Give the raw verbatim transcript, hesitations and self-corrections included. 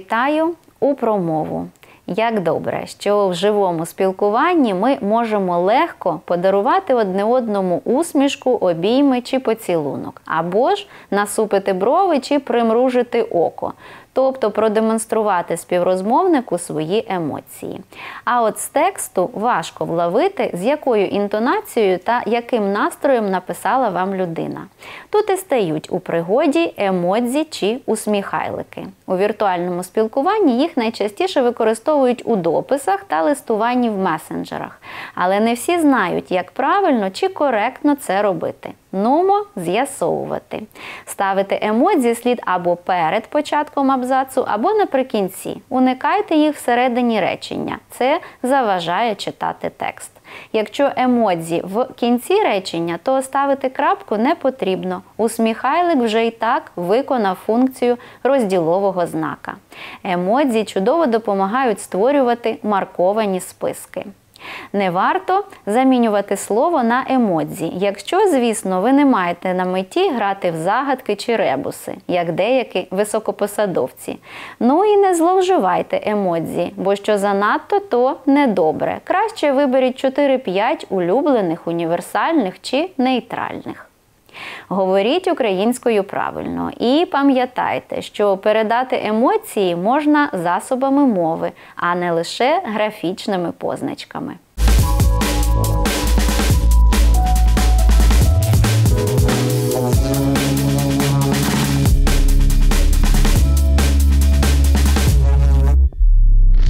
Вітаю у промову. Як добре, що в живому спілкуванні ми можемо легко подарувати одне одному усмішку, обійми чи поцілунок, або ж насупити брови чи примружити око. Тобто продемонструвати співрозмовнику свої емоції. А от з тексту важко вловити, з якою інтонацією та яким настроєм написала вам людина. Тут і стають у пригоді емодзі чи усміхайлики. У віртуальному спілкуванні їх найчастіше використовують у дописах та листуванні в месенджерах. Але не всі знають, як правильно чи коректно це робити. Нумо з'ясовувати. Ставити емодзі слід або перед початком абзацу, або наприкінці. Уникайте їх всередині речення. Це заважає читати текст. Якщо емодзі в кінці речення, то ставити крапку не потрібно. Усміхайлик вже й так виконав функцію розділового знака. Емодзі чудово допомагають створювати марковані списки. Не варто замінювати слово на емодзі, якщо, звісно, ви не маєте на меті грати в загадки чи ребуси, як деякі високопосадовці. Ну і не зловживайте емодзі, бо що занадто, то недобре. Краще виберіть чотири-п'ять улюблених, універсальних чи нейтральних. Говоріть українською правильно і пам'ятайте, що передати емоції можна засобами мови, а не лише графічними позначками.